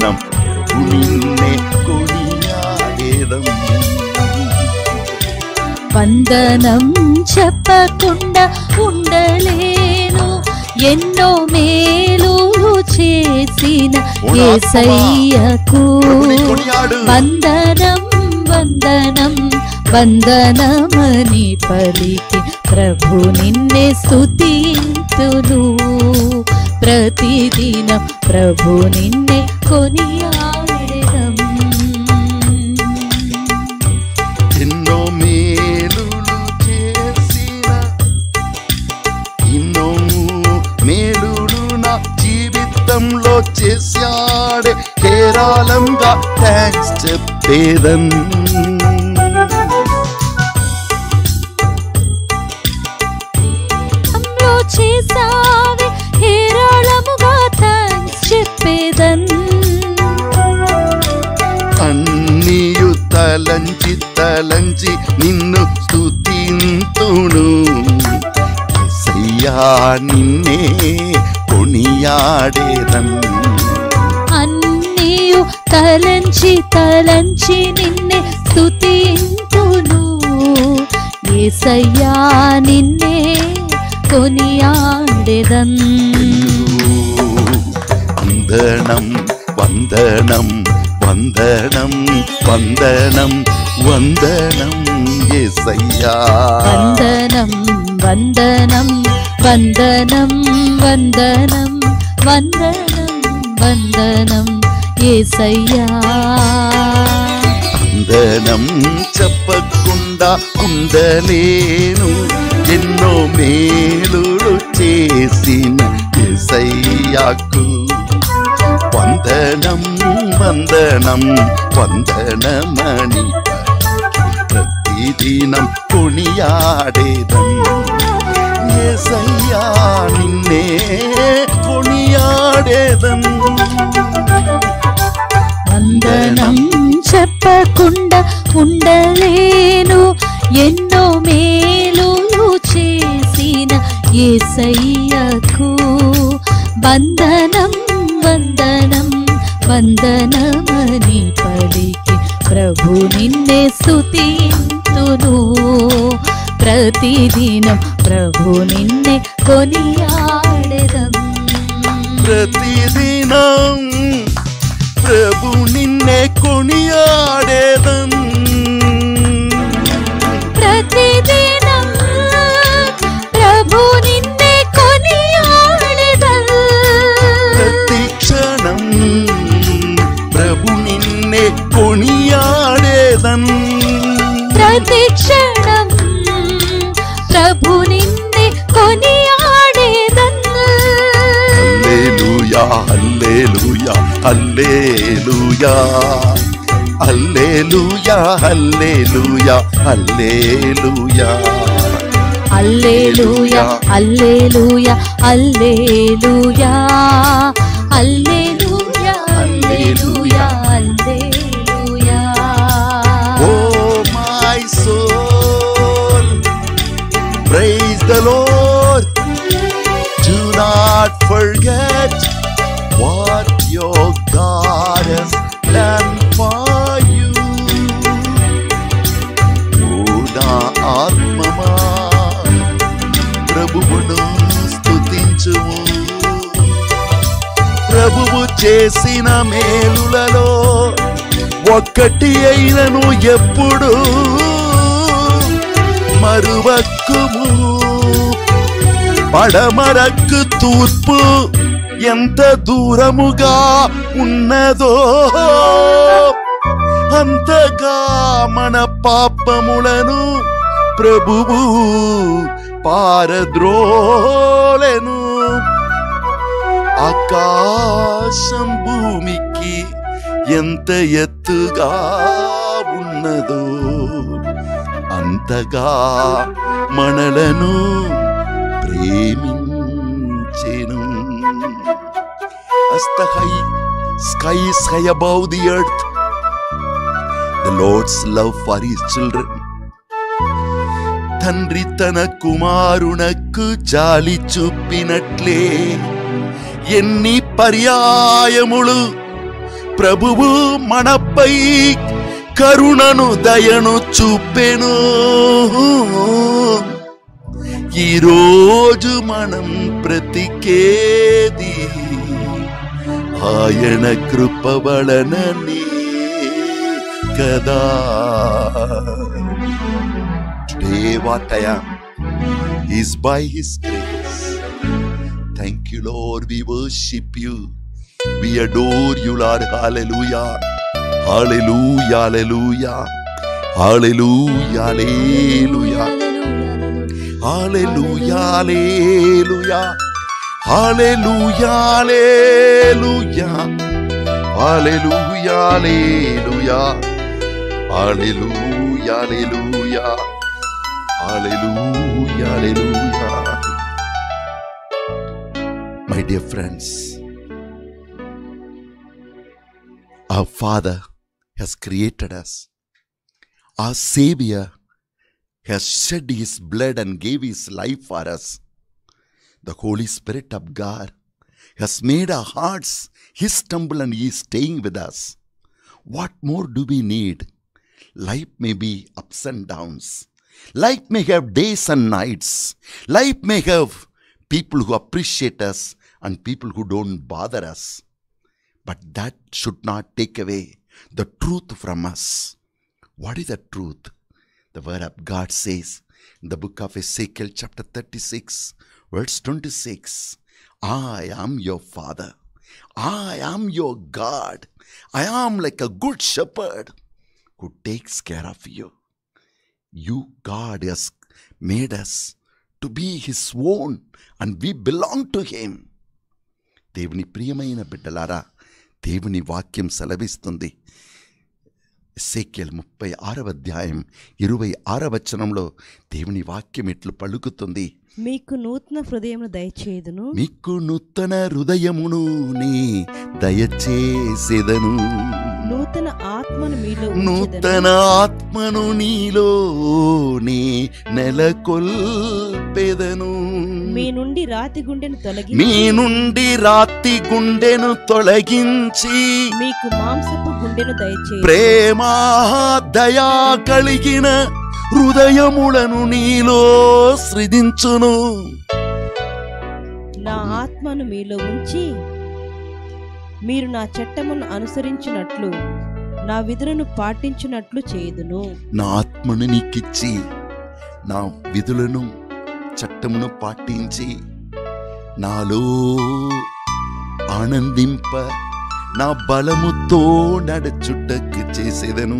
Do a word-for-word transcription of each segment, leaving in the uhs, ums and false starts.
వందనం నిన్నే కొనియాడేదం. వందనం చెప్పకుండా ఉండలేను, ఎన్నో మేలులు చేసిన యేసయ్యకు వందనం వందనం వందనమని పలికి ప్రభు నిన్నే స్తుతింతును. ప్రతిదినం ప్రభు నిన్నే కొనియాడెదం. ఎన్నో మేలులు చేసిన ఎన్నో మేలులు నా జీవితంలో చేశాడే హేరాళంగా థాంక్స్ చెప్పేదన్. చేసావే హేరాళముగా థాంక్స్ చెప్పేదన్. అన్నియు తలంచి తలంచి నిన్ను స్తుతింతును. యేసయ్యా నిన్నే కొనియాడేదన్. అన్నియు తలంచి తలంచి నిన్నే స్తుతింతును. యేసయ్యా నిన్నే కొనియాడెదన్. వందనం వందనం వందనం వందనం వందనం యేసయ్యా. వందనం వందనం వందనం వందనం వందనం వందనం యేసయ్యా. వందనం చెప్పకుండా ఉండలేను, ఎన్నో మేలులు చేసిన యేసయ్యాకు వందనం వందనం వందనమని ప్రతిదినం కొనియాడేదం. యేసయ్యా నిన్నే కొనియాడేదం. వందనం చెప్పకుండా ఉండలేను, ఎన్నో మేలులు చేసిన యేసయ్యకు వందనం వందనం వందనమని పలికి ప్రభు నిన్నే స్తుతింతును. ప్రతిదినం ప్రభు నిన్నే కొనియాడెదం. ప్రతిదినం ప్రభు నిన్నే కొనియాడేదం. ప్రతిదినం ప్రభు నిన్నే కొనియాడెదం. ప్రతి క్షణం ప్రభు నిన్నే కొనియాడేదం. ప్రతి క్షణం ప్రభు నిన్నే కొనియాడేదం. హల్లెలూయా హల్లెలూయా హల్లెలూయా హల్లెలూయా హల్లెలూయా హల్లెలూయా హల్లెలూయా హల్లెలూయా హల్లెలూయా హల్లెలూయా హల్లెలూయా హల్లెలూయా. Oh my soul, praise the Lord. Do not forget what your God has done for you. Oh na atmama ప్రభువును స్తుతించుము. ప్రభువు చేసిన మేలులలో ఒక్కటి అయినను ఎప్పుడు మరువక్కుము. పడమరకు తూర్పు ఎంత దూరముగా ఉన్నదో అంతగా మన పాపములను ప్రభువు పారద్రోలెను. ఆకాశం భూమికి ఎంత ఎత్తుగా ఉన్నదో అంతగా మనలను ప్రేమించెను. As the high sky is high above the earth, the Lord's love for his children. తండ్రి తన కుమారునకు జాలి చూపినట్లే ఎన్ని పర్యాయములు ప్రభువు మనపై కరుణను దయను చూపెను. ఈరోజు మనం బ్రతికేది ఆయన కృప వలననే కదా. Today what I am is by His grace. Thank you, Lord. We worship you. We adore you, Lord. Hallelujah. Hallelujah. Hallelujah. Hallelujah. Hallelujah. Hallelujah. Hallelujah. Hallelujah. Hallelujah. Hallelujah. Hallelujah. Hallelujah. Hallelujah. Hallelujah. Hallelujah. My dear friends, our Father has created us. Our Savior has shed His blood and gave His life for us. The Holy Spirit of God has made our hearts His temple and He is staying with us. What more do we need? Life may be ups and downs. Life may have days and nights. Life may have people who appreciate us and people who don't bother us. But that should not take away the truth from us. What is the truth? The word of God says in the book of Ezekiel chapter thirty-six, verse twenty-six, I am your Father. I am your God. I am like a good shepherd who takes care of you. You, God, has made us to be His own and we belong to Him. దేవుని ప్రియమైన బిడ్డలారా, దేవుని వాక్యం సెలవిస్తుంది. ఎస్ఏకేల్ ముప్పై ఆరవ అధ్యాయం ఇరవై ఆరవ వచనంలో దేవుని వాక్యం ఇట్లు పలుకుతుంది. మీకు నూతన హృదయమును దయచేయుదును. మీకు నూతన హృదయమును నీ దయచేసేదను. నూతన ఆత్మను మీలో నూతన ఆత్మను నీలో నీ నెలకొల్పెదను. మీ నుండి రాతి గుండెను తొలగి మీ నుండి రాతి గుండెను తొలగించి మీకు మాంసపు గుండెను దయచేయి. ప్రేమ దయా కలిగిన హృదయములను నీలో సృజించును. నా ఆత్మను మీలో ఉంచి మీరు నా చట్టమును అనుసరించినట్లు నా విధులను పాటించినట్లు చేయుదును. నా ఆత్మను నీకిచ్చి నా విధులను చట్టమును పాటించి నాలో ఆనందింప నా బలముతో నడుచుటకు చేసేదను.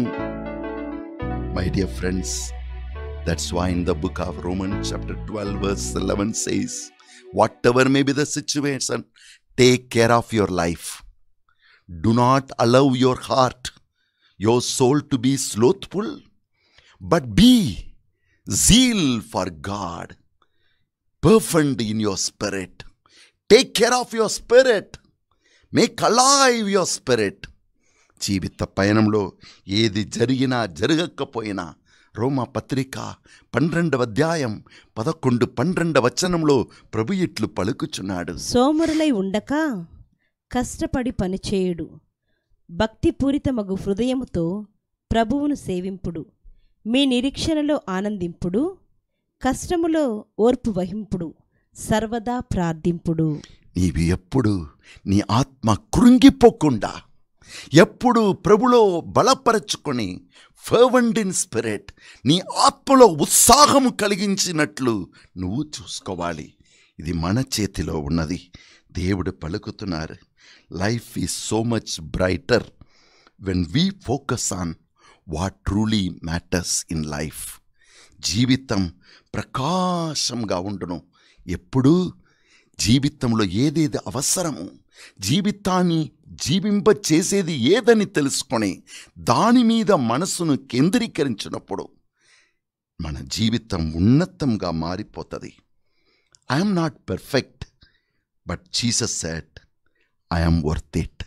My dear friends, that's why in the book of Romans chapter twelve verse eleven says, whatever may be the situation, take care of your life. Do not allow your heart, your soul to be slothful, but be zeal for God, perfect in your spirit. Take care of your spirit. Make alive your spirit. జీవిత పయనంలో ఏది జరిగినా జరగకపోయినా రోమా పత్రిక పన్నెండవ అధ్యాయం పదకొండు పన్నెండవ వచనంలో ప్రభు ఇట్లు పలుకుచున్నాడు. సోమరులై ఉండక కష్టపడి పనిచేయుడు, భక్తిపూరితమగు హృదయముతో ప్రభువును సేవింపుడు, మీ నిరీక్షణలో ఆనందింపుడు, కష్టములో ఓర్పు వహింపుడు, సర్వదా ప్రార్థింపుడు. నీవు ఎప్పుడు నీ ఆత్మ కృంగిపోకుండా ఎప్పుడు ప్రభులో బలపరచుకొని ఫర్వెంట్ ఇన్ స్పిరిట్ నీ ఆత్మలో ఉత్సాహము కలిగించినట్లు నువ్వు చూసుకోవాలి. ఇది మన చేతిలో ఉన్నది. దేవుడు పలుకుతున్నారు, life is so much brighter when we focus on what truly matters in life. జీవితం ప్రకాశంగా ఉండును. ఎప్పుడూ జీవితంలో ఏదేది అవసరము, జీవితాన్ని జీవింప చేసేది ఏదని తెలుసుకొని దాని మీద మనసును కేంద్రీకరించినప్పుడు మన జీవితం ఉన్నతంగా మారిపోతుంది. I'm not perfect, but Jesus said I am worth it.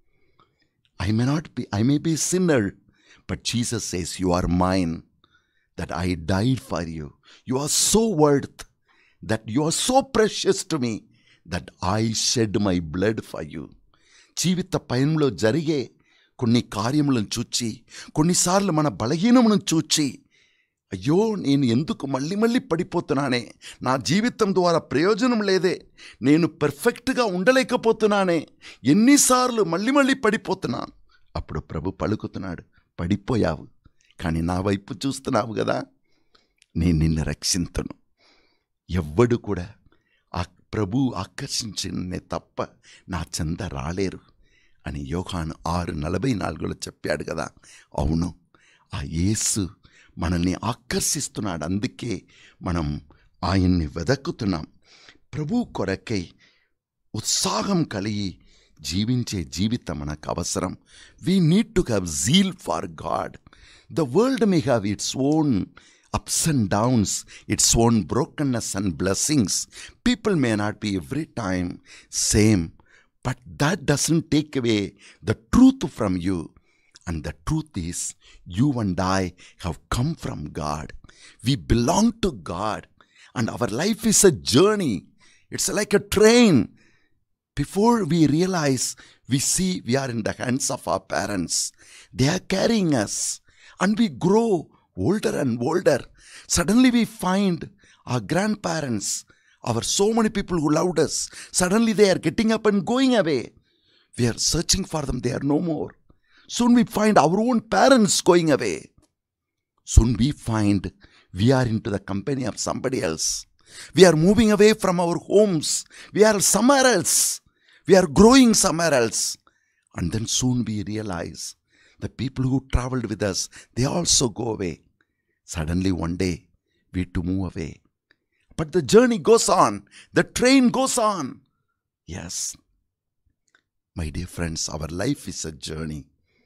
I may not be I may be sinner, but Jesus says you are mine, that I died for you. You are so worth, that you are so precious to me, that I shed my blood for you. జీవిత పయనంలో జరిగే కొన్ని కార్యములను చూచి, కొన్నిసార్లు మన బలహీనములను చూచి, అయ్యో నేను ఎందుకు మళ్ళీ మళ్ళీ పడిపోతున్నానే, నా జీవితం ద్వారా ప్రయోజనం లేదే, నేను పర్ఫెక్ట్గా ఉండలేకపోతున్నానే, ఎన్నిసార్లు మళ్ళీ మళ్ళీ పడిపోతున్నాను. అప్పుడు ప్రభు పలుకుతున్నాడు, పడిపోయావు కానీ నా వైపు చూస్తున్నావు కదా, నేను నిన్ను రక్షించను. ఎవ్వడు కూడా ఆ ప్రభు ఆకర్షించినే తప్ప నా చెంత రాలేరు అని యోహాను ఆరు నలభై నాలుగులో చెప్పాడు కదా. అవును, ఆ యేసు మనల్ని ఆకర్షిస్తున్నాడు. అందుకే మనం ఆయన్ని వెదకుతున్నాం. ప్రభు కొరకై ఉత్సాహం కలిగి జీవించే జీవితం మనకు అవసరం. We need to have zeal for God. The world may have its own ups and downs, its own brokenness and blessings. People may not be every time same, but that doesn't take away the truth from you. And the truth is, you and I have come from God. We belong to God, and our life is a journey. It's like a train. Before we realize, we see we are in the hands of our parents. They are carrying us, and we grow older and older. Suddenly we find our grandparents, our so many people who loved us, suddenly they are getting up and going away. We are searching for them, they are no more. Soon we find our own parents going away. Soon we find we are into the company of somebody else. We are moving away from our homes. We are somewhere else. We are growing somewhere else. And then soon we realize the people who traveled with us, they also go away. Suddenly one day, we too move away. But the journey goes on. The train goes on. Yes. My dear friends, our life is a journey.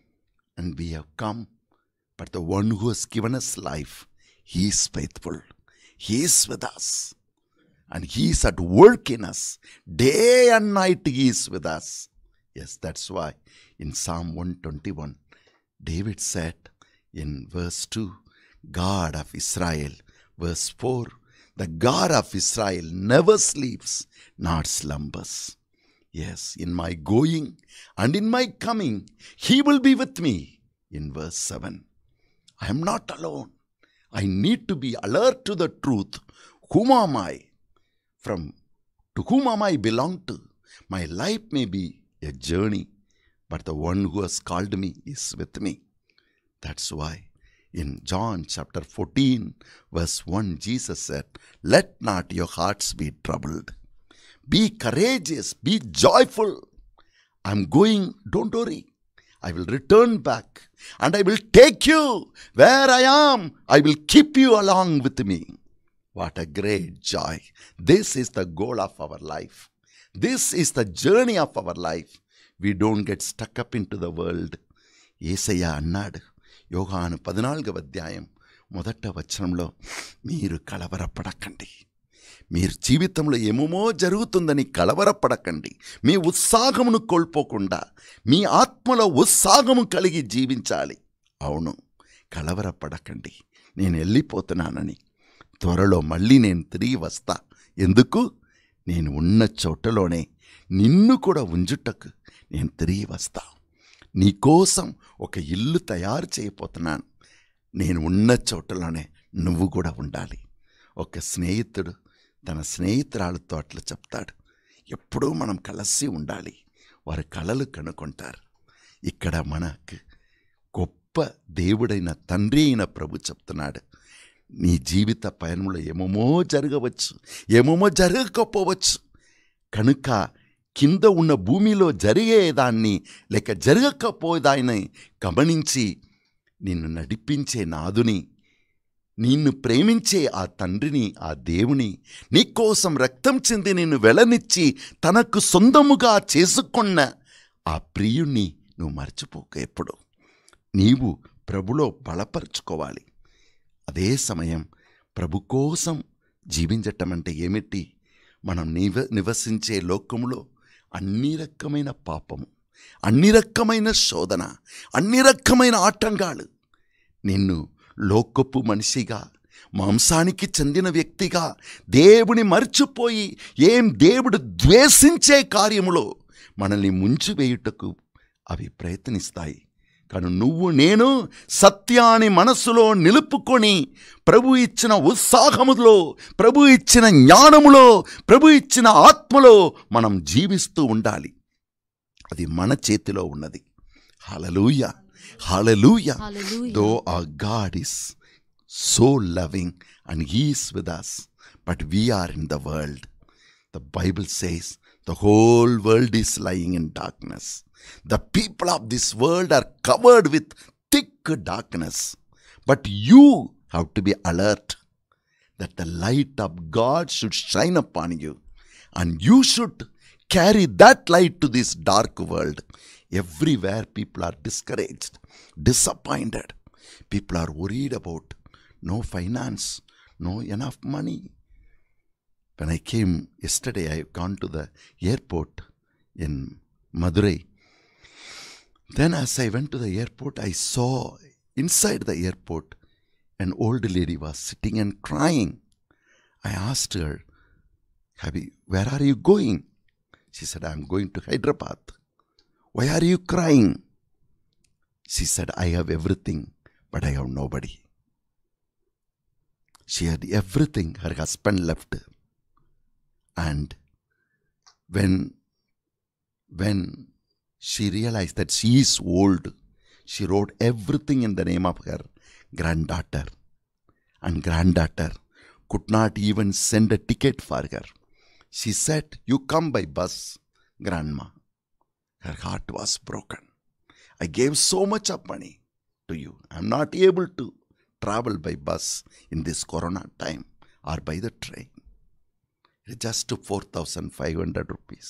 And we have come. But the one who has given us life, he is faithful. He is with us. And he is at work in us. Day and night he is with us. Yes, that's why in Psalm one twenty-one, David said in verse two, God of Israel, verse four, the God of Israel never sleeps nor slumbers. Yes, in my going and in my coming, he will be with me. In verse seven, I am not alone. I need to be alert to the truth. Whom am I? From to whom am I belong to? My life may be a journey, but the one who has called me is with me. That's why in John chapter fourteen, verse one, Jesus said, let not your hearts be troubled. Be courageous, be joyful. I'm going, don't worry. I will return back and I will take you where I am. I will keep you along with me. What a great joy. This is the goal of our life. This is the journey of our life. We don't get stuck up into the world. Yesayya అన్నాడు యోహాను పద్నాలుగవ అధ్యాయం మొదట వచనంలో, మీరు కలవరపడకండి. మీరు జీవితంలో ఏమేమో జరుగుతుందని కలవరపడకండి. మీ ఉత్సాహమును కోల్పోకుండా మీ ఆత్మలో ఉత్సాహము కలిగి జీవించాలి. అవును, కలవరపడకండి. నేను వెళ్ళిపోతున్నానని, త్వరలో మళ్ళీ నేను తిరిగి వస్తా. ఎందుకు? నేను ఉన్న చోటలోనే నిన్ను కూడా ఉంచుటకు నేను తిరిగి వస్తా. నీకోసం ఒక ఇల్లు తయారు చేయబోతున్నాను. నేను ఉన్న చోటలోనే నువ్వు కూడా ఉండాలి. ఒక స్నేహితుడు తన స్నేహితురాలతో అట్లా చెప్తాడు, ఎప్పుడూ మనం కలిసి ఉండాలి. వారి కలలు కనుక్కుంటారు. ఇక్కడ మనకు గొప్ప దేవుడైన తండ్రి అయిన ప్రభు చెప్తున్నాడు, నీ జీవిత పయనంలో ఏమేమో జరగవచ్చు, ఏమేమో జరగకపోవచ్చు. కనుక కింద ఉన్న భూమిలో జరిగేదాన్ని లేక జరగకపోయేదాన్ని గమనించి నిన్ను నడిపించే నాదుని, నిన్ను ప్రేమించే ఆ తండ్రిని, ఆ దేవుని, నీకోసం రక్తం చెంది నిన్ను వెలనిచ్చి తనకు సొంతముగా చేసుకున్న ఆ ప్రియుణ్ణి నువ్వు మర్చిపోక. ఎప్పుడు నీవు ప్రభులో బలపరుచుకోవాలి. అదే సమయం ప్రభు కోసం జీవించటం అంటే ఏమిటి? మనం నివ నివసించే లోకములో అన్ని రకమైన పాపము, అన్ని రకమైన శోధన, అన్ని రకమైన ఆటంకాలు నిన్ను లోకపు మనిషిగా, మాంసానికి చెందిన వ్యక్తిగా దేవుని మర్చిపోయి ఏం దేవుడు ద్వేషించే కార్యములో మనల్ని ముంచివేయుటకు అవి ప్రయత్నిస్తాయి. కానీ నువ్వు నేను సత్యాన్ని మనస్సులో నిలుపుకొని ప్రభు ఇచ్చిన ఉత్సాహములో, ప్రభు ఇచ్చిన జ్ఞానములో, ప్రభు ఇచ్చిన ఆత్మలో మనం జీవిస్తూ ఉండాలి. అది మన చేతిలో ఉన్నది. హల్లెలూయా, హల్లెలూయా. Hallelujah. Though our God is so loving and He is with us, but we are in the world. The Bible says the whole world is lying in darkness. The people of this world are covered with thick darkness. But you have to be alert that the light of God should shine upon you, and you should carry that light to this dark world. Everywhere people are discouraged, disappointed. People are worried about no finance, no enough money. When I came yesterday, I have gone to the airport in Madurai. Then as I went to the airport, I saw inside the airport an old lady was sitting and crying. I asked her, Habi, where are you going? She said, I am going to Hyderabad. Why are you crying? She said, I have everything, but I have nobody. She had everything. Her husband left. And when, when she realized that she is old, she wrote everything in the name of her granddaughter. And granddaughter could not even send a ticket for her. She said, you come by bus, grandma. Her heart was broken. I gave so much of money to you. I am not able to travel by bus in this corona time or by the train. It's just four thousand five hundred rupees.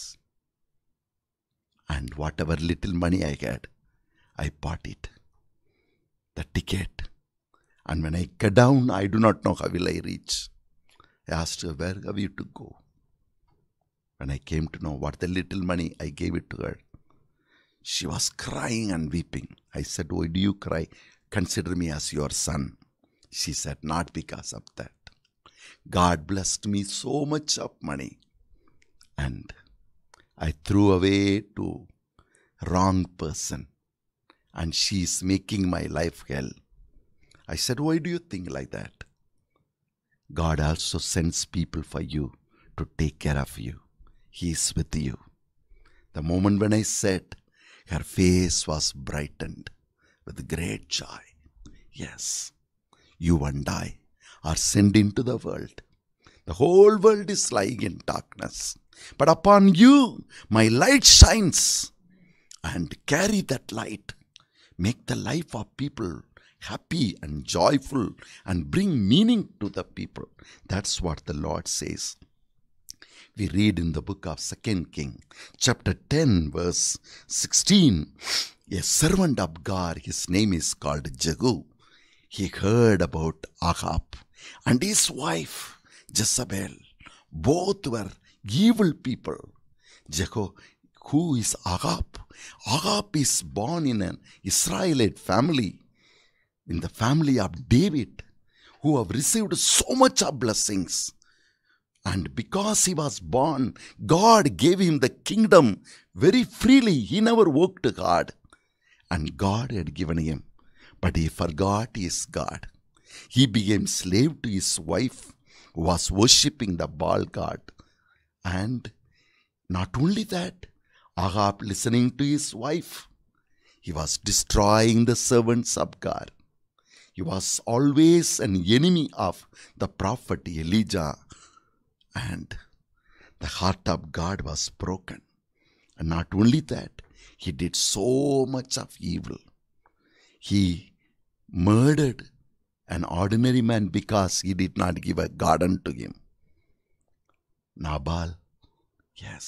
And whatever little money I had, I bought it. The ticket. And when I get down, I do not know how will I reach. I asked her, where have you to go? When I came to know what the little money, I gave it to her. She was crying and weeping. I said, why do you cry? Consider me as your son. She said, not because of that. God blessed me so much of money. And I threw away to wrong person. And she is making my life hell. I said, why do you think like that? God also sends people for you to take care of you. He is with you. The moment when I said, her face was brightened with great joy. Yes, you and I are sent into the world. The whole world is lying in darkness. But upon you, my light shines. And carry that light. Make the life of people happy and joyful and bring meaning to the people. That's what the Lord says. We read in the book of Second King, chapter ten, verse sixteen. A servant of God, his name is called Jehu. He heard about Ahab and his wife Jezebel. Both were evil people. Jehu, who is Ahab? Ahab is born in an Israelite family, in the family of David, who have received so much of blessings. And because he was born, God gave him the kingdom very freely. He never worked hard. And God had given him. But he forgot his God. He became slave to his wife, who was worshipping the Baal god. And not only that, Ahab listening to his wife, he was destroying the servants of God. He was always an enemy of the prophet Elijah. And the heart of God was broken. And not only that, he did so much of evil. He murdered an ordinary man because he did not give a garden to him. Nabal, yes,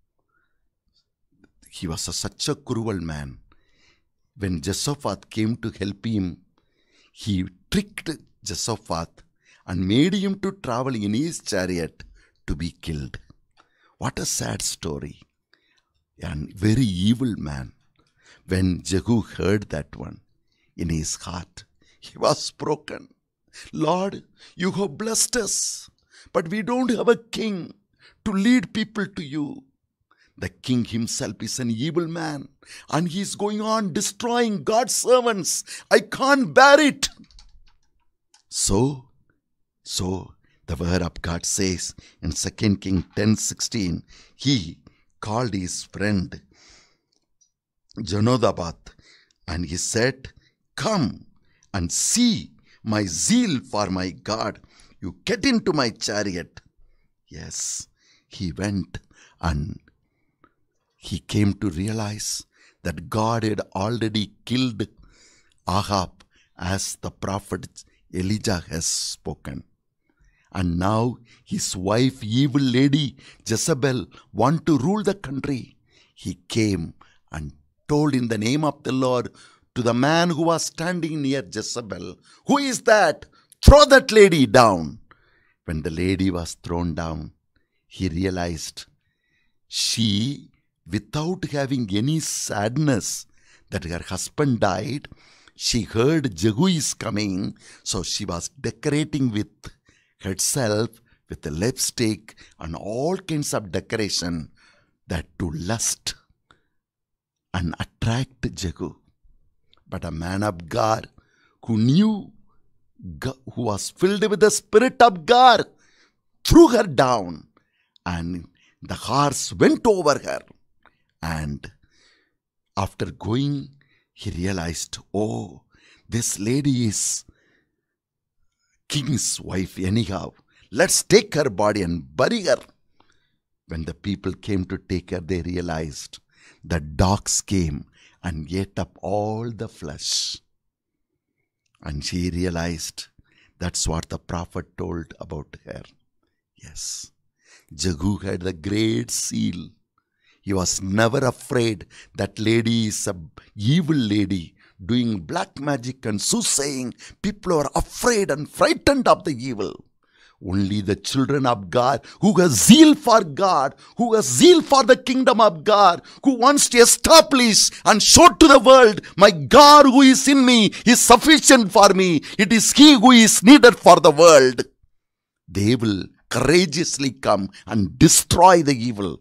he was a, such a cruel man. When Jehoshaphat came to help him, he tricked Jehoshaphat and made him to travel in his chariot to be killed. What a sad story. And very evil man. When Jehu heard that one, in his heart, he was broken. Lord, you have blessed us, but we don't have a king to lead people to you. The king himself is an evil man, and he is going on destroying God's servants. I can't bear it. So, so the word of God says in Second Kings ten sixteen, he called his friend Jonadab, and he said, come and see my zeal for my God. You get into my chariot. Yes, he went, and he came to realize that God had already killed Ahab as the prophet Elijah has spoken. And now his wife, evil lady Jezebel, want to rule the country. He came and told in the name of the Lord to the man who was standing near Jezebel, who is that? Throw that lady down. When the lady was thrown down, he realized she, without having any sadness that her husband died, she heard Jehu is coming, so she was decorating with herself with a lipstick and all kinds of decoration, that to lust and attract Jehu. But a man of God who knew, who was filled with the Spirit of God, threw her down, and the horse went over her. And after going, he realized, oh, this lady is king's wife anyhow. Let's take her body and bury her. When the people came to take her, they realized the dogs came and ate up all the flesh. And she realized that's what the prophet told about her. Yes, Jehu had the great zeal. He was never afraid. That lady is an evil lady doing black magic and soothsaying. People are afraid and frightened of the evil. Only the children of God who have zeal for God, who have zeal for the kingdom of God, who wants to establish and show to the world, my God who is in me is sufficient for me. It is He who is needed for the world. They will courageously come and destroy the evil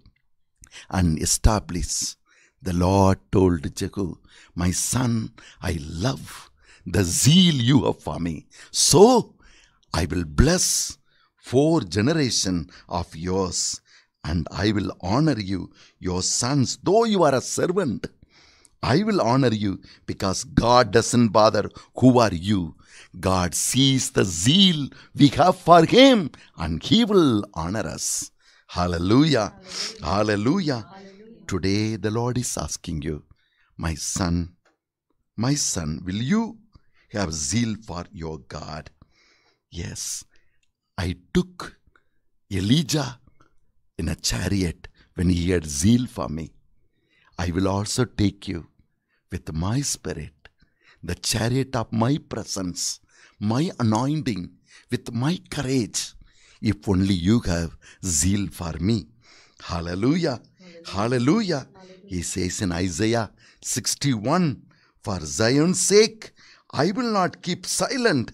and establish. The Lord told Jehu, my son, I love the zeal you have for me. So I will bless four generations of yours, and I will honor you, your sons, though you are a servant. I will honor you because God doesn't bother who are you. God sees the zeal we have for Him, and He will honor us. Hallelujah. Hallelujah. Hallelujah. Today the Lord is asking you, my son, my son, will you have zeal for your God? Yes, I took Elijah in a chariot when he had zeal for me. I will also take you with my spirit, the chariot of my presence, my anointing, with my courage, if only you have zeal for me. Hallelujah. Hallelujah. Hallelujah. Hallelujah. He says in Isaiah sixty-one, for Zion's sake, I will not keep silent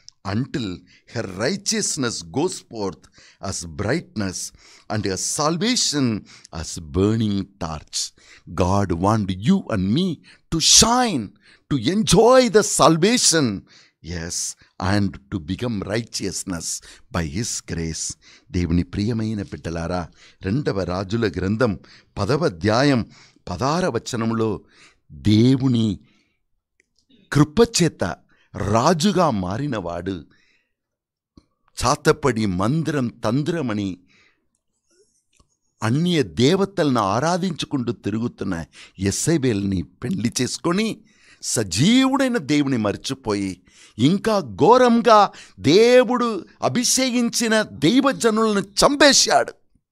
until her righteousness goes forth as brightness and her salvation as burning torch. God wants you and me to shine, to enjoy the salvation, yes, and to become righteousness by His grace. దేవుని ప్రియమైన బిడ్డలారా, రెండవ రాజుల గ్రంథం పదవ అధ్యాయం పదార వచనంలో దేవుని కృపచేత రాజుగా మారినవాడు చాతపడి మందిరం తంద్రమని అన్య దేవతలను ఆరాధించుకుంటూ తిరుగుతున్న యెజబెల్ని పెళ్లి చేసుకొని సజీవుడైన దేవుని మర్చిపోయి ఇంకా ఘోరంగా దేవుడు అభిషేకించిన దైవజనులను చంపేశాడు.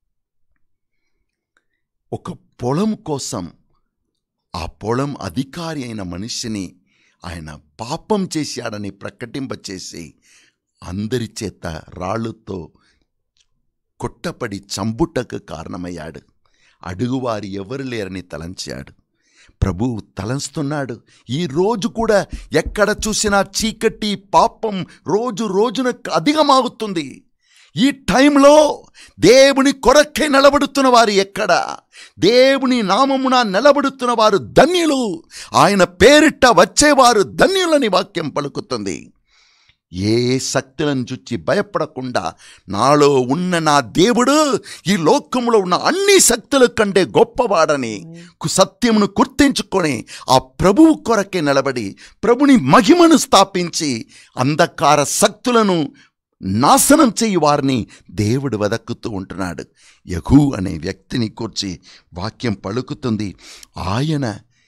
ఒక పొలం కోసం ఆ పొలం అధికారి అయిన మనిషిని ఆయన పాపం చేశాడని ప్రకటింపచేసి అందరి చేత రాళ్ళతో కొట్టపడి చంపుటకు కారణమయ్యాడు. అడుగువారు ఎవరు లేరని తలంచాడు. ప్రభువు తలంస్తున్నాడు. ఈ రోజు కూడా ఎక్కడ చూసినా చీకటి పాపం రోజు రోజున అధికమవుతుంది. ఈ టైంలో దేవుని కొరకై నిలబడుతున్న వారు ఎక్కడ? దేవుని నామమున నిలబడుతున్న వారు ధన్యులు, ఆయన పేరిట వచ్చేవారు ధన్యులని వాక్యం పలుకుతుంది. ఏ శక్తులను చూచి భయపడకుండా నాలో ఉన్న నా దేవుడు ఈ లోకంలో ఉన్న అన్ని శక్తుల కంటే గొప్పవాడని సత్యమును గుర్తించుకొని ఆ ప్రభువు కొరకే నిలబడి ప్రభుని మహిమను స్థాపించి అంధకార శక్తులను నాశనం చేయి వారిని దేవుడు వెదక్కుతూ ఉంటున్నాడు. యెహూ అనే వ్యక్తిని కూర్చి వాక్యం పలుకుతుంది. ఆయన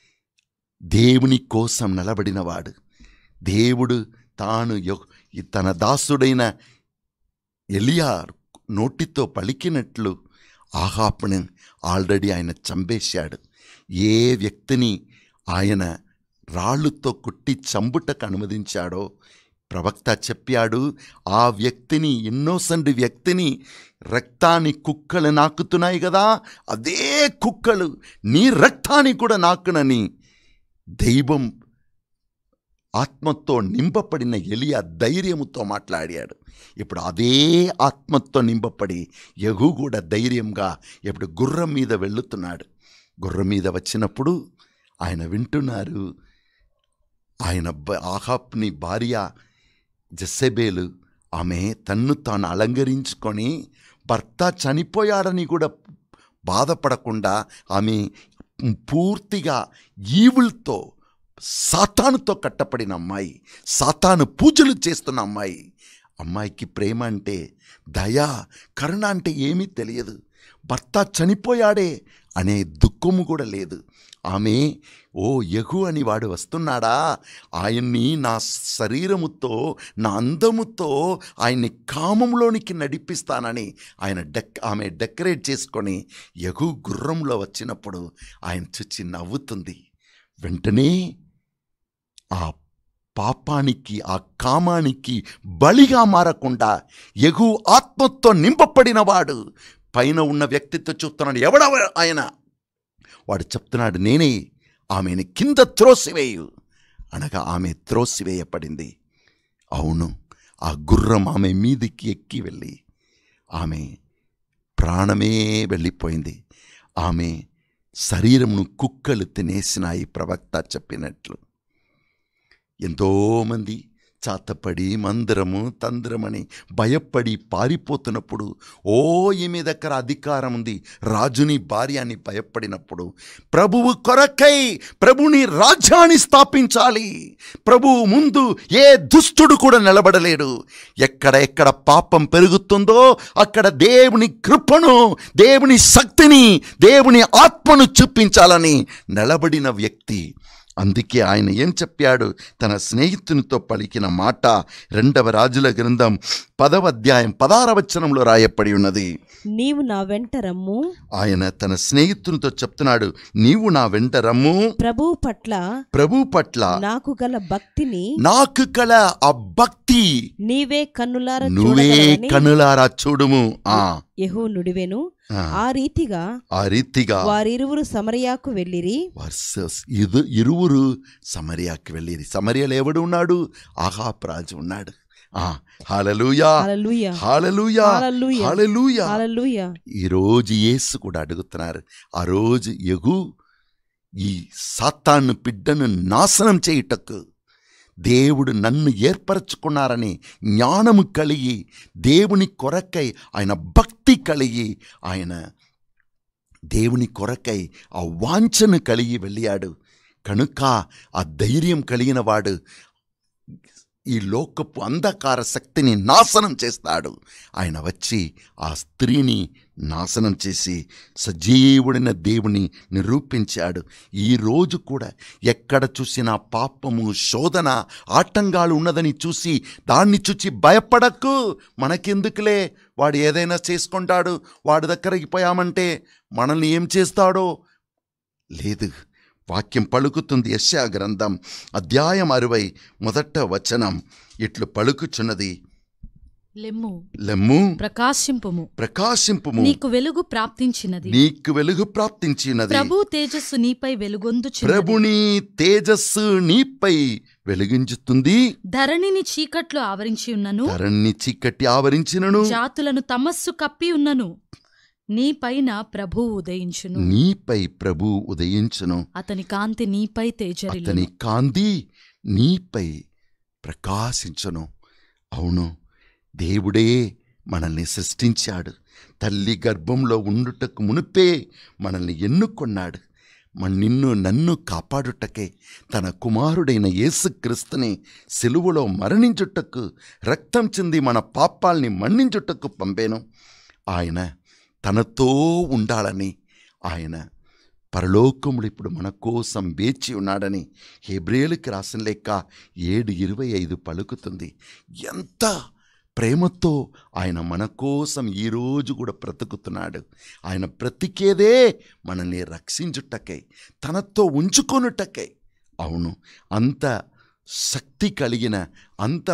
దేవుని కోసం నిలబడినవాడు. దేవుడు తాను తన దాసుడైన ఎలియా నోటితో పలికినట్లు ఆహాబుని ఆల్రెడీ ఆయన చంపేశాడు. ఏ వ్యక్తిని ఆయన రాళ్ళుతో కొట్టి చంపుటకు అనుమతించాడో ప్రవక్త చెప్పాడు, ఆ వ్యక్తిని, ఇన్నోసెంట్ వ్యక్తిని రక్తాన్ని కుక్కలు నాకుతున్నాయి కదా, అదే కుక్కలు నీ రక్తాన్ని కూడా నాకునని దైవం ఆత్మతో నింపబడిన ఎలియా ధైర్యముతో మాట్లాడాడు. ఇప్పుడు అదే ఆత్మతో నింపబడి యెహూ కూడా ధైర్యంగా ఇప్పుడు గుర్రం మీద వెళుతున్నాడు. గుర్రం మీద వచ్చినప్పుడు ఆయన వింటున్నారు. ఆయన ఆహాబ్ని భార్య జెసెబేలు ఆమె తన్ను తాను అలంకరించుకొని భర్త చనిపోయాడని కూడా బాధపడకుండా ఆమె పూర్తిగా ఈవులతో సాతానుతో కట్టపడిన అమ్మాయి, సాతాను పూజలు చేస్తున్న అమ్మాయి. అమ్మాయికి ప్రేమ అంటే, దయ, కరుణ అంటే ఏమీ తెలియదు. భర్త చనిపోయాడే అనే దుఃఖము కూడా లేదు. ఆమె ఓ యెహూ అని వాడు వస్తున్నాడా, ఆయన్ని నా శరీరముతో నా అందముతో ఆయన్ని కామంలోనికి నడిపిస్తానని ఆయన డెక్ ఆమె డెకరేట్ చేసుకొని యెహూ గుర్రంలో వచ్చినప్పుడు ఆయన చూచి నవ్వుతుంది. వెంటనే ఆ పాపానికి, ఆ కామానికి బలిగా మారకుండా యెహూ ఆత్మతో నింపబడినవాడు పైన ఉన్న వ్యక్తితో చూస్తున్నాడు. ఎవడ ఆయన? వాడు చెప్తున్నాడు, నేనే, ఆమెను కింద త్రోసివేయు అనగా ఆమె త్రోసివేయబడింది. అవును, ఆ గుర్రం ఆమె మీదికి ఎక్కి వెళ్ళి ఆమె ప్రాణమే వెళ్ళిపోయింది. ఆమె శరీరమును కుక్కలు తినేసినాయి ప్రవక్త చెప్పినట్లు. ఎంతోమంది చాతపడి మందిరము తంద్రమని భయపడి పారిపోతున్నప్పుడు, ఓ ఈమె దగ్గర అధికారం ఉంది, రాజుని భార్య అని భయపడినప్పుడు ప్రభువు కొరకై ప్రభుని రాజ్యాన్ని స్థాపించాలి. ప్రభువు ముందు ఏ దుష్టుడు కూడా నిలబడలేడు. ఎక్కడ ఎక్కడ పాపం పెరుగుతుందో అక్కడ దేవుని కృపను, దేవుని శక్తిని, దేవుని ఆత్మను చూపించాలని నిలబడిన వ్యక్తి. అందుకే ఆయన ఏం చెప్పాడు? తన స్నేహితునితో పలికిన మాట రెండవ రాజుల గ్రంథం పదవ అధ్యాయం పదహార వచనంలో రాయబడి ఉన్నది. నీవు నా వెంట రమ్ము. ఆయన తన స్నేహితునితో చెప్తున్నాడు, నీవు నా వెంట రమ్ము. ప్రభువు పట్ల ప్రభు పట్ల నాకు గల భక్తిని, నాకు గల ఆ భక్తి నీవే కన్నులారా నువ్వే కన్నులారా చూడుము. ఆ యెహూ నుడివెను. ఆ రీతిగా ఆ రీతిగా వారిరువురు సమరయాకు వెళ్ళిరి. ఇది ఇరువురు సమరయాకు వెళ్ళిరి. సమరయాలో ఎవడు ఉన్నాడు? ఆహాబ్ రాజు ఉన్నాడు. హల్లెలూయా, హల్లెలూయా, హల్లెలూయా, హల్లెలూయా, హల్లెలూయా. హల్లెలూయా. ఈరోజు యేసు కూడా అడుగుతున్నారు. ఆ రోజు యెహూ ఈ సాతాను బిడ్డను నాశనం చేయుటకు దేవుడు నన్ను ఏర్పరచుకున్నారని జ్ఞానము కలిగి, దేవుని కొరకై ఆయన భక్తి కలిగి, ఆయన దేవుని కొరకై ఆ వాంఛను కలిగి వెళ్ళాడు. కనుక ఆ ధైర్యం కలిగిన వాడు ఈ లోకపు అంధకార శక్తిని నాశనం చేస్తాడు. ఆయన వచ్చి ఆ స్త్రీని నాశనం చేసి సజీవుడైన దేవుని నిరూపించాడు. ఈరోజు కూడా ఎక్కడ చూసినా పాపము, శోధన, ఆటంకాలు ఉన్నదని చూసి దాన్ని చూసి భయపడకు. మనకెందుకులే, వాడు ఏదైనా చేసుకుంటాడు, వాడి దగ్గరికి పోయామంటే మనల్ని ఏం చేస్తాడో లేదు. వాక్యం పలుకుతుంది. యెషయా గ్రంథం అధ్యాయం అరవై మొదట వచనం ఇట్లు పలుకుచున్నది. లెమ్ము లెమ్ము ప్రకాశింపుము ప్రకాశింపుము నీకు వెలుగు ప్రాప్తించినది నీకు వెలుగు ప్రాప్తించినది ప్రభు తేజస్సు నీపై వెలుగొందుచున్నది ప్రభుని తేజస్సు నీపై వెలిగించుతుంది ధరణిని చీకట్లో ఆవరించి ఉన్నను ధరణి చీకటి ఆవరించినను జాతులను తమస్సు కప్పి ఉన్నను నీపైన ప్రభు ఉదయించును నీపై ప్రభు ఉదయించును అతని కాంతి నీపై తేజరిల్లును అతని కాంతి నీపై ప్రకాశించును. అవును, దేవుడే మనల్ని సృష్టించాడు. తల్లి గర్భంలో ఉండుటకు మునుపే మనల్ని ఎన్నుకొన్నాడు. మన నిన్ను నన్ను కాపాడుటకే తన కుమారుడైన యేసుక్రీస్తుని సిలువలో మరణించుటకు, రక్తం చింది మన పాపాల్ని మన్నించుటకు పంపాను. ఆయన తనతో ఉండాలని, ఆయన పరలోకములు ఇప్పుడు మన కోసం వేచి ఉన్నాడని హెబ్రేయులకు రాసిన లేక ఏడు ఇరవై ఐదు పలుకుతుంది. ఎంత ప్రేమతో ఆయన మన కోసం ఈరోజు కూడా బ్రతుకుతున్నాడు. ఆయన బ్రతికేదే మనల్ని రక్షించుటకై, తనతో ఉంచుకొనుటకై. అవును, అంత శక్తి కలిగిన, అంత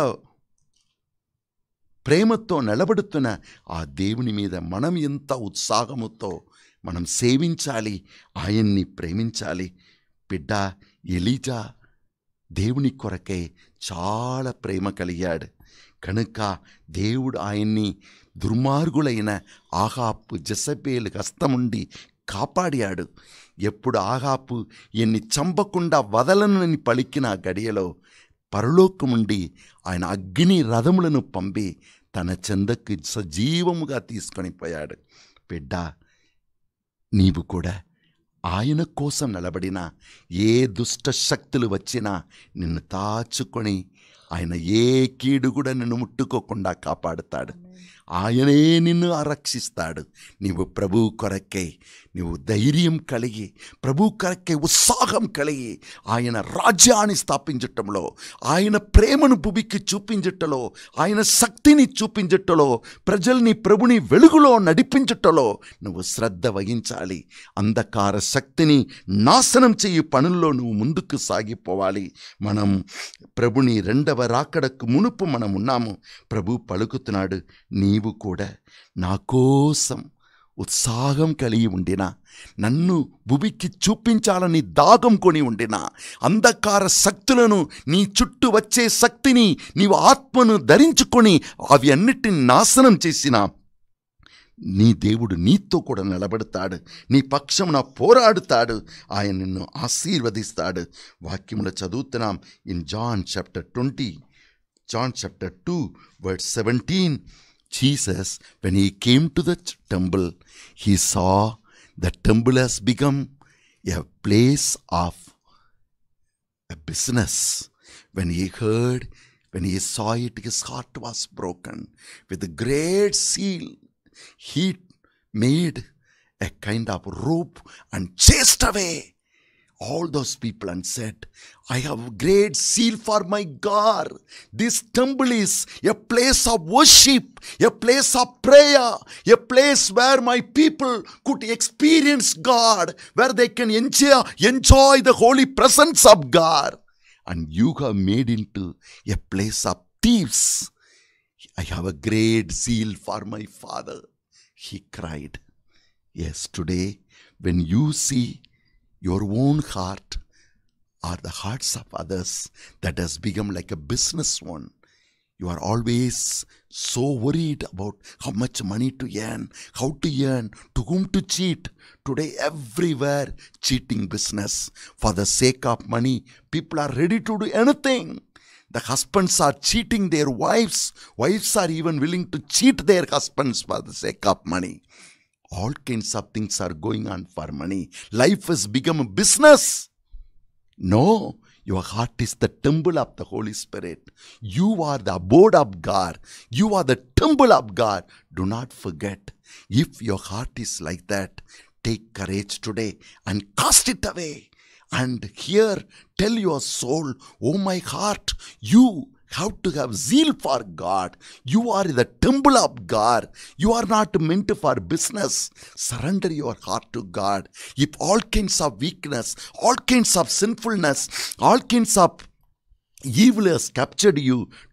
ప్రేమతో నిలబడుతున్న ఆ దేవుని మీద మనం ఎంత ఉత్సాహముతో మనం సేవించాలి, ఆయన్ని ప్రేమించాలి. బిడ్డ ఎలీజా దేవుని కొరకై చాలా ప్రేమ కలిగాడు కనుక దేవుడు ఆయన్ని దుర్మార్గులైన ఆహాపు జెజబేలు హస్తముండి కాపాడాడు. ఎప్పుడు ఆహాపు ఎన్ని చంపకుండా వదలనని పలికిన గడియలో పరలోకముండి ఆయన అగ్ని రథములను పంపి తన చెందకు సజీవముగా తీసుకొని పోయాడు. బిడ్డ, నీవు కూడా ఆయన కోసం నిలబడిన ఏ దుష్ట శక్తులు వచ్చినా నిన్ను తాచుకొని ఆయన ఏ కీడు కూడా నిన్ను ముట్టుకోకుండా కాపాడుతాడు. ఆయనే నిన్ను ఆరక్షిస్తాడు. నీవు ప్రభు కొరకై నీవు ధైర్యం కలిగి, ప్రభు కొరకై ఉత్సాహం కలిగి ఆయన రాజ్యాన్ని స్థాపించటంలో, ఆయన ప్రేమను భూమికి చూపించటలో, ఆయన శక్తిని చూపించటలో, ప్రజల్ని ప్రభుని వెలుగులో నడిపించటలో నువ్వు శ్రద్ధ వహించాలి. అంధకార శక్తిని నాశనం చెయ్యి పనుల్లో నువ్వు ముందుకు సాగిపోవాలి. మనం ప్రభుని రెండవ రాకడకు మునుపు మనం ఉన్నాము. ప్రభు పలుకుతున్నాడు, నీవు కూడా నా కోసం ఉత్సాహం కలిగి ఉండినా, నన్ను భూమికి చూపించాలని దాగం కొని ఉండినా, అంధకార శక్తులను, నీ చుట్టూ వచ్చే శక్తిని నీవు ఆత్మను ధరించుకొని అవి అన్నిటిని నాశనం చేసిన నీ దేవుడు నీతో కూడా నిలబడతాడు, నీ పక్షమున పోరాడుతాడు, ఆయన నిన్ను ఆశీర్వదిస్తాడు. వాక్యములో చదువుతున్నాం in John chapter twenty, John chapter two word seventeen. Jesus, when he came to the temple, he saw the temple has become a place of a business. When he heard, when he saw it, his heart was broken. With a great zeal, he made a kind of rope and chased away all those people and said, I have great zeal for my God. This temple is a place of worship, a place of prayer, a place where my people could experience God, where they can enjoy, enjoy the holy presence of God. And you have made into a place of thieves. I have a great zeal for my Father, he cried. Yes, today when you see your own heart or the hearts of others that has become like a business one, you are always so worried about how much money to earn, how to earn, to whom to cheat. Today everywhere cheating business. For the sake of money, people are ready to do anything. The husbands are cheating their wives. Wives are even willing to cheat their husbands for the sake of money. All kinds of things are going on for money. Life has become a business. No, your heart is the temple of the Holy Spirit. You are the abode of God. You are the temple of God. Do not forget. If your heart is like that, take courage today and cast it away. And here, tell your soul, oh my heart, you have to have zeal for God. You are the temple of God. You are not meant for business. Surrender your heart to God. If all kinds of weakness, all kinds of sinfulness, all kinds of evil has captured you,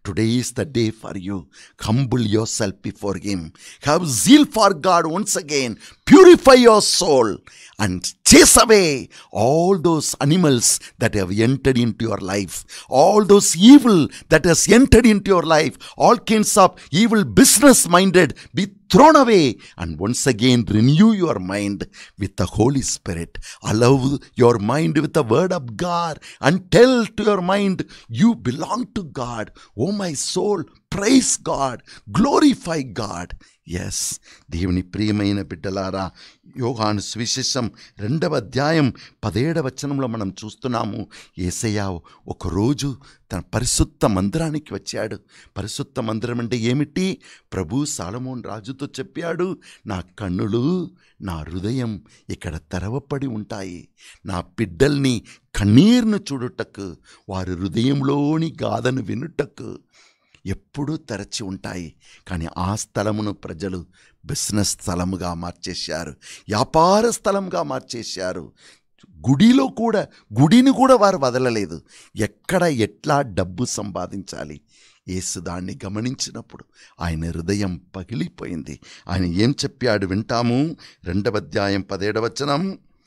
Today is the day for you. Humble yourself before Him. Have zeal for God once again. Purify your soul and chase away all those animals that have entered into your life. All those evil that has entered into your life. All kinds of evil business minded be thrown away, and once again renew your mind with the Holy Spirit. Allow your mind with the word of God and tell to your mind, you belong to God. Oh my soul, praise God, glorify God. Yes, దేవుని ప్రియమైన బిడ్డలారా, యోహాను సువిశేషం రెండవ అధ్యాయం పదిహేడవ వచనంలో మనం చూస్తున్నాము. యేసయ్య ఒకరోజు తన పరిశుద్ధ మందిరానికి వచ్చాడు. పరిశుద్ధ మందిరం అంటే ఏమిటి? ప్రభు సాలమోన్ రాజుతో చెప్పాడు, నా కన్నులు నా హృదయం ఇక్కడ తెరవపడి ఉంటాయి. నా బిడ్డల్ని కన్నీరును చూడుటకు, వారి హృదయంలోని గాథను వినుటకు ఎప్పుడూ తెరచి ఉంటాయి. కానీ ఆ స్థలమును ప్రజలు బిజినెస్ స్థలముగా మార్చేశారు, వ్యాపార స్థలంగా మార్చేశారు. గుడిలో కూడా గుడిని కూడా వారు వదలలేదు. ఎక్కడ ఎట్లా డబ్బు సంపాదించాలి. యేసు దాన్ని గమనించినప్పుడు ఆయన హృదయం పగిలిపోయింది. ఆయన ఏం చెప్పాడు వింటాము. రెండవ అధ్యాయం పదిహేడవ వచనం,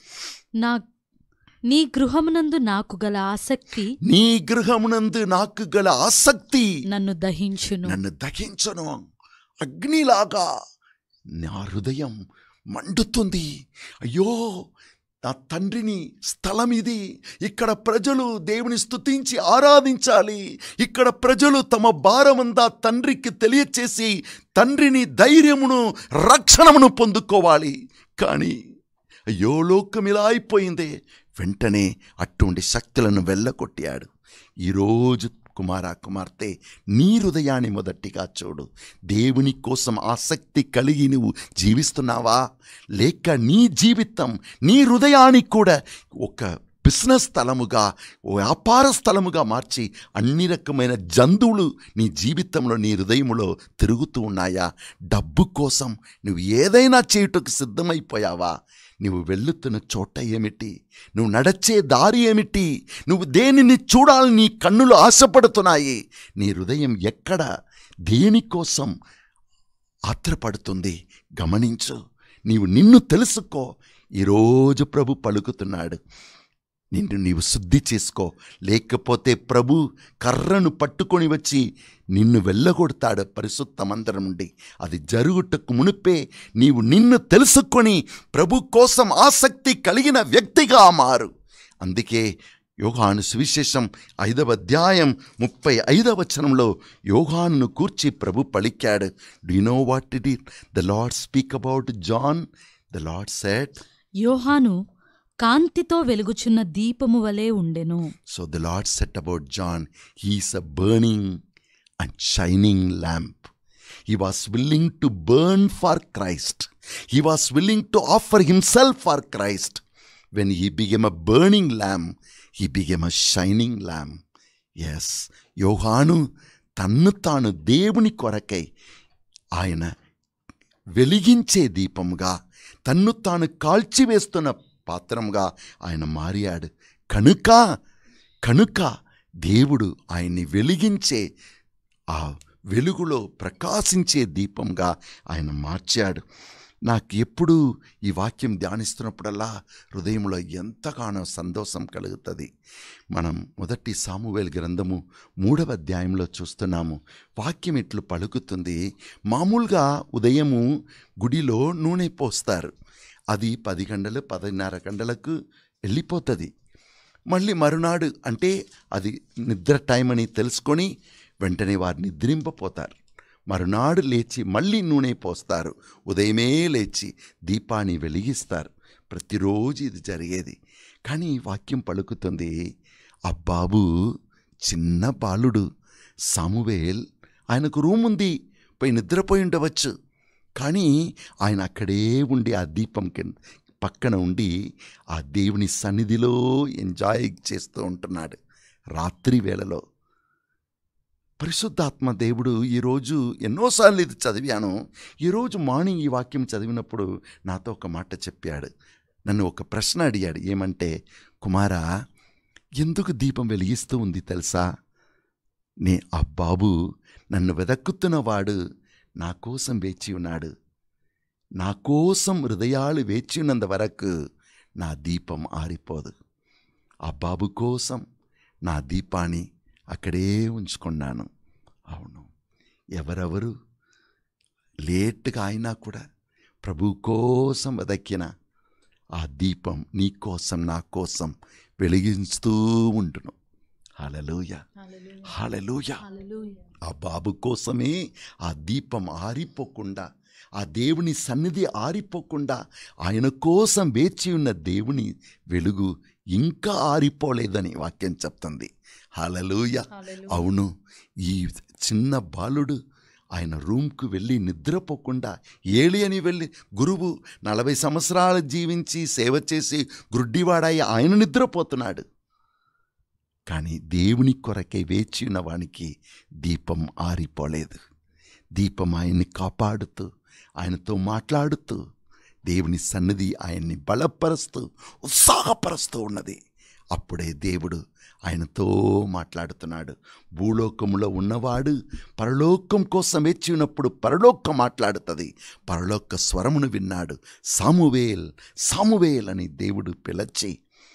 నా నీ గృహమునందు నాకు గల ఆసక్తి నీ గృహమునందు నాకు గల ఆసక్తి నన్ను దహించును నన్ను దహించును. అగ్నిలాగా నా హృదయం మండుతుంది. అయ్యో, నా తండ్రిని స్థలం ఇది. ఇక్కడ ప్రజలు దేవుని స్తుతించి ఆరాధించాలి. ఇక్కడ ప్రజలు తమ భారమంతా తండ్రికి తెలియచేసి తండ్రిని ధైర్యమును రక్షణమును పొందుకోవాలి. కానీ అయ్యో, లోకం ఇలా అయిపోయింది. వెంటనే అటువంటి శక్తులను వెళ్ళగొట్టాడు. ఈరోజు కుమార కుమార్తె, నీ హృదయాన్ని మొదటిగా చూడు. దేవుని కోసం ఆసక్తి కలిగి నువ్వు జీవిస్తున్నావా? లేక నీ జీవితం, నీ హృదయానికి కూడా ఒక బిజినెస్ స్థలముగా, వ్యాపార స్థలముగా మార్చి అన్ని రకమైన జంతువులు నీ జీవితంలో, నీ హృదయంలో తిరుగుతూ ఉన్నాయా? డబ్బు కోసం నువ్వు ఏదైనా చేయుటకు సిద్ధమైపోయావా? నువ్వు వెళ్తున్న చోట ఏమిటి? నువ్వు నడచే దారి ఏమిటి? నువ్వు దేనిని చూడాలని నీ కన్నులు ఆశపడుతున్నాయి? నీ హృదయం ఎక్కడ, దేనికోసం ఆత్రపడుతుంది? గమనించు. నీవు నిన్ను తెలుసుకో. ఈరోజు ప్రభు పలుకుతున్నాడు, నిన్ను నీవు శుద్ధి చేసుకో. లేకపోతే ప్రభు కర్రను పట్టుకొని వచ్చి నిన్ను వెళ్ళగొడతాడు పరిశుద్ధ మందిరం నుండి. అది జరుగుటకు మునిపే నీవు నిన్ను తెలుసుకొని ప్రభు కోసం ఆసక్తి కలిగిన వ్యక్తిగా మారు. అందుకే యోహాను సువిశేషం ఐదవ అధ్యాయం ముప్పై ఐదవ వచనంలో యోహాను కూర్చి ప్రభు పలికాడు. Do you know what it is the Lord speak about John? The Lord said, Yohanu కాంతితో వెలుగుచున్న దీపము వలె ఉండెను. So the Lord said about John, he is a burning and shining lamp. He was willing to burn for Christ. He was willing to offer himself for Christ. When he became a burning lamp, he became a shining lamp. Yes, యోహాను తన్ను తాను దేవుని కొరకై ఆయన వెలిగించే దీపముగా, తన్ను తాను కాల్చివేస్తున్న పాత్రముగా ఆయన మారాడు. కనుక కనుక దేవుడు ఆయన్ని వెలిగించే, ఆ వెలుగులో ప్రకాశించే దీపంగా ఆయన మార్చాడు. నాకు ఎప్పుడు ఈ వాక్యం ధ్యానిస్తున్నప్పుడల్లా హృదయంలో ఎంతగానో సంతోషం కలుగుతుంది. మనం మొదటి సామువేలు గ్రంథము మూడవ అధ్యాయంలో చూస్తున్నాము. వాక్యం ఇట్లు పలుకుతుంది. మామూలుగా ఉదయము గుడిలో నూనె పోస్తారు. అది పది గంటలు పదిన్నర గంటలకు వెళ్ళిపోతుంది. మళ్ళీ మరునాడు అంటే అది నిద్ర టైం అని తెలుసుకొని వెంటనే వారు నిద్రింపపోతారు. మరునాడు లేచి మళ్ళీ నూనె పోస్తారు. ఉదయమే లేచి దీపాన్ని వెలిగిస్తారు. ప్రతిరోజు ఇది జరిగేది. కానీ వాక్యం పలుకుతుంది, ఆ బాబు చిన్న బాలుడు సామువేల్, ఆయనకు రూమ్ ఉంది, పోయి నిద్రపోయి ఉండవచ్చు. కానీ ఆయన అక్కడే ఉండి ఆ దీపం కింద పక్కన ఉండి ఆ దేవుని సన్నిధిలో ఎంజాయ్ చేస్తూ ఉంటున్నాడు. రాత్రి వేళలో పరిశుద్ధాత్మ దేవుడు ఈరోజు ఎన్నోసార్లు ఇది చదివాను. ఈరోజు మార్నింగ్ ఈ వాక్యం చదివినప్పుడు నాతో ఒక మాట చెప్పాడు. నన్ను ఒక ప్రశ్న అడిగాడు. ఏమంటే, కుమారా, ఎందుకు దీపం వెలిగిస్తూ ఉంది తెలుసా? నే ఆ బాబు నన్ను వెదక్కుతున్నవాడు నా కోసం వేచి ఉన్నాడు. నా కోసం హృదయాలు వేచి ఉన్నంత వరకు నా దీపం ఆరిపోదు. ఆ బాబు కోసం నా దీపాన్ని అక్కడే ఉంచుకున్నాను. అవును, ఎవరెవరు లేట్గా అయినా కూడా ప్రభు కోసం వెదక్కిన ఆ దీపం నీ కోసం నా కోసం వెలిగిస్తూ ఉంటును. హల్లెలూయా, హల్లెలూయా. ఆ బాబు కోసమే ఆ దీపం ఆరిపోకుండా, ఆ దేవుని సన్నిధి ఆరిపోకుండా, ఆయన కోసం వేచి ఉన్న దేవుని వెలుగు ఇంకా ఆరిపోలేదని వాక్యం చెప్తుంది. హల్లెలూయా. అవును, ఈ చిన్న బాలుడు ఆయన రూమ్కు వెళ్ళి నిద్రపోకుండా, ఏలి అని వెళ్ళి గురువు నలభై సంవత్సరాలు జీవించి సేవ చేసి గ్రుడ్డివాడాయి ఆయన నిద్రపోతున్నాడు. కానీ దేవుని కొరకై వేచి ఉన్న వానికి దీపం ఆరిపోలేదు. దీపం ఆయన్ని కాపాడుతూ, ఆయనతో మాట్లాడుతూ, దేవుని సన్నిధి ఆయన్ని బలపరుస్తూ ఉత్సాహపరుస్తూ ఉన్నది. అప్పుడే దేవుడు ఆయనతో మాట్లాడుతున్నాడు. భూలోకములో ఉన్నవాడు పరలోకం కోసం వేచి ఉన్నప్పుడు పరలోకం మాట్లాడుతుంది. పరలోక స్వరమును విన్నాడు. సామువేల్, సామువేల్ అని దేవుడు పిలిచి,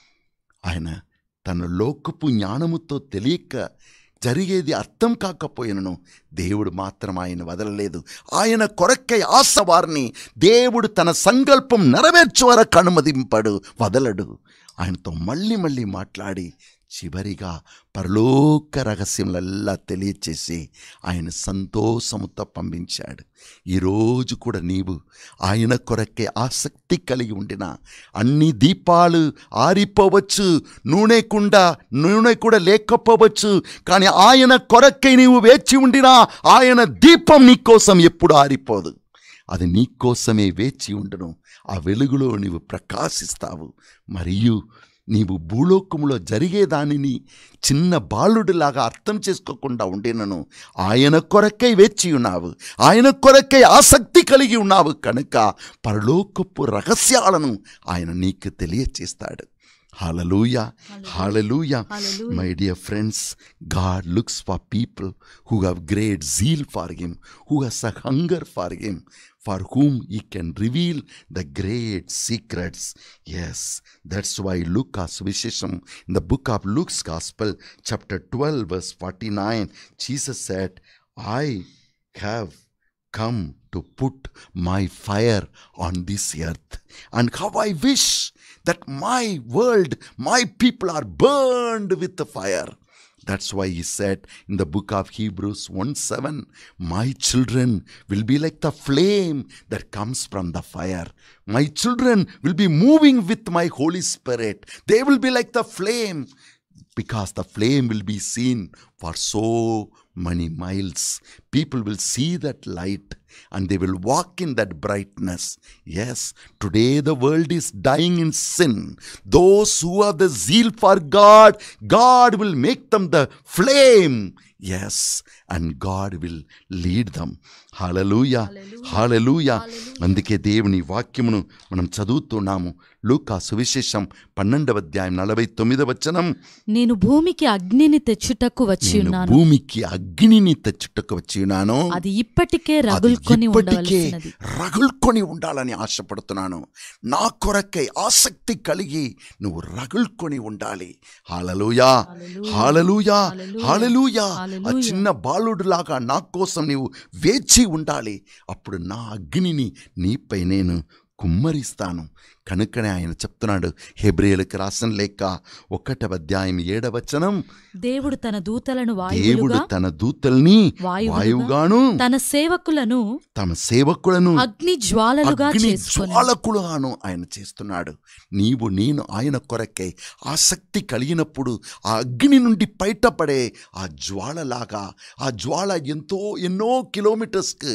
ఆయన తన లోకపు జ్ఞానముతో తెలియక జరిగేది అర్థం కాకపోయినను దేవుడు మాత్రం ఆయన వదలలేదు. ఆయన కొరకై ఆశ వారిని దేవుడు తన సంకల్పం నెరవేర్చే వరకు అనుమతింపడు, వదలడు. ఆయనతో మళ్ళీ మళ్ళీ మాట్లాడి చివరిగా పరలోక రహస్యములల్లా తెలియచేసి ఆయన సంతోషముతో పంపించాడు. ఈరోజు కూడా నీవు ఆయన కొరకే ఆసక్తి కలిగి ఉండిన, అన్ని దీపాలు ఆరిపోవచ్చు, నూనె కుండా నూనె కూడా లేకపోవచ్చు, కానీ ఆయన కొరకై నీవు వేచి ఉండినా ఆయన దీపం నీకోసం ఎప్పుడు ఆరిపోదు. అది నీకోసమే వేచి ఉండును. ఆ వెలుగులో నీవు ప్రకాశిస్తావు. మరియు నీవు భూలోకములో జరిగేదానిని చిన్న బాలుడిలాగా అర్థం చేసుకోకుండా ఉండినను ఆయన కొరకై వేచి ఉన్నావు, ఆయన కొరకై ఆసక్తి కలిగి ఉన్నావు కనుక పరలోకపు రహస్యాలను ఆయన నీకు తెలియచేస్తాడు. Hallelujah, hallelujah. Hallelujah. My dear friends, God looks for people who have great zeal for Him, who has a hunger for Him, for whom He can reveal the great secrets. Yes, that's why Lucas Vishesham, in the book of Luke's Gospel, chapter twelve, verse forty-nine, Jesus said, I have come to put my fire on this earth, and how I wish that my world, my people are burned with the fire. That's why he said in the book of Hebrews one seven, my children will be like the flame that comes from the fire. My children will be moving with my Holy Spirit. They will be like the flame, because the flame will be seen for so many miles. People will see that light and they will walk in that brightness. Yes, today the world is dying in sin. Those who have the zeal for God, God will make them the flame. Yes, and God will lead them. Hallelujah, hallelujah. అందుకే దేవుని వాక్యమును మనం చదువుతున్నాము. లూకా సువిశేషం పన్నెండవ అధ్యాయం నలభై తొమ్మిదవ వచనం, నేను భూమికి అగ్నిని తెచ్చుటకు వచ్చి ఉన్నాను, భూమికి అగ్నిని తెచ్చుటకు వచ్చి ఉన్నాను, అది ఇప్పటికే రగుల్కొని ఇప్పటికే ఉండవలసినది. రగుల్కొని ఉండాలని ఆశపడుతున్నాను. నా కొరకై ఆసక్తి కలిగి నువ్వు రగుల్కొని ఉండాలి. హల్లెలూయా, హల్లెలూయా, హల్లెలూయా. ఆ చిన్న బాలుడులాగా నా కోసం నీవు వేచి ఉండాలి. అప్పుడు నా అగ్నిని నీపై నేను కుమ్మరిస్తాను. కనుకనే ఆయన చెప్తున్నాడు, హెబ్రీయులకు రాసిన లేఖ ఒకటవ అధ్యాయం ఏడవ వచనం, దేవుడు తన దూతలను దేవుడు తన దూతల్ని వాయువుగాను తన సేవకులను తమ సేవకులను అగ్ని జ్వాలలుగా అగ్ని చేసుకొని జ్వాలకులుగాను ఆయన చేస్తున్నాడు. నీవు నేను ఆయన కొరకై ఆసక్తి కలిగినప్పుడు ఆ అగ్ని నుండి బయటపడే ఆ జ్వాలలాగా, ఆ జ్వాల ఎంతో ఎన్నో కిలోమీటర్స్కి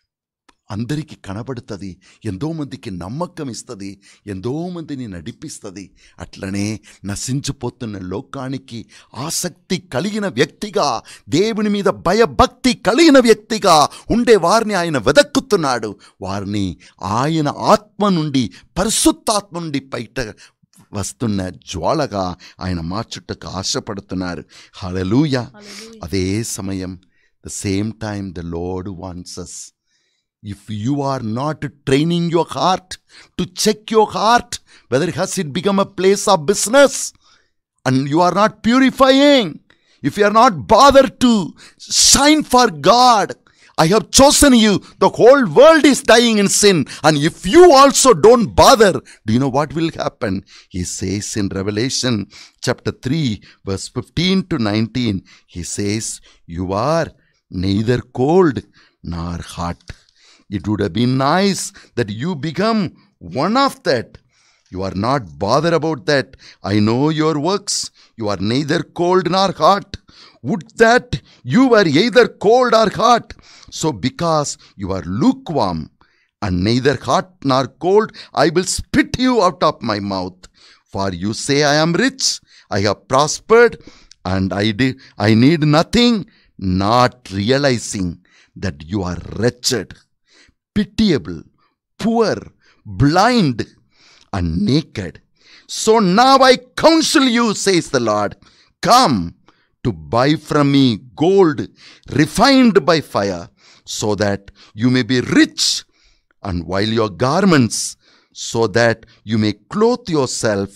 అందరికీ కనబడుతుంది, ఎంతోమందికి నమ్మకం ఇస్తుంది, ఎంతోమందిని నడిపిస్తుంది. అట్లనే నశించిపోతున్న లోకానికి ఆసక్తి కలిగిన వ్యక్తిగా, దేవుని మీద భయభక్తి కలిగిన వ్యక్తిగా ఉండే వారిని ఆయన వెదక్కుతున్నాడు. వారిని ఆయన ఆత్మ నుండి, పరిశుద్ధాత్మ నుండి బయట వస్తున్న జ్వాలగా ఆయన మార్చుటకు ఆశపడుతున్నారు. హల్లెలూయా. అదే సమయం the same time the Lord wants us. If you are not training your heart to check your heart, whether has it become a place of business, and you are not purifying, if you are not bothered to shine for God, I have chosen you. The whole world is dying in sin, and if you also don't bother, do you know what will happen? He says in Revelation chapter three verse fifteen to nineteen, he says, you are neither cold nor hot. It would have been nice that you become one of that. You are not bothered about that. I know your works. You are neither cold nor hot. Would that you were either cold or hot. So because you are lukewarm and neither hot nor cold, I will spit you out of my mouth. For you say, I am rich, I have prospered, and I, did, I need nothing, not realizing that you are wretched, pitiable, poor, blind, and naked. So now I counsel you, says the Lord, come to buy from me gold refined by fire, so that you may be rich, and while your garments, so that you may clothe yourself,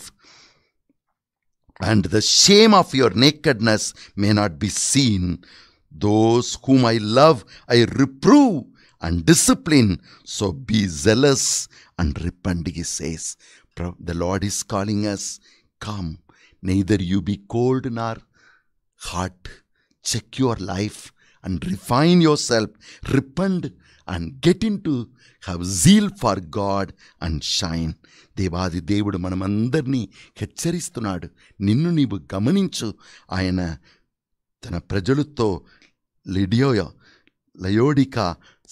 and the shame of your nakedness may not be seen. Those whom I love I reprove and discipline, so be zealous and repent, he says. The Lord is calling us, come, neither you be cold nor hot. Check your life and refine yourself, repent and get into have zeal for God and shine. దేవాది దేవుడు మనమందరినీ హెచ్చరిస్తున్నాడు. నిన్ను నీవు గమనించు. ఆయన తన ప్రజలతో లిడియోయ లయోడికా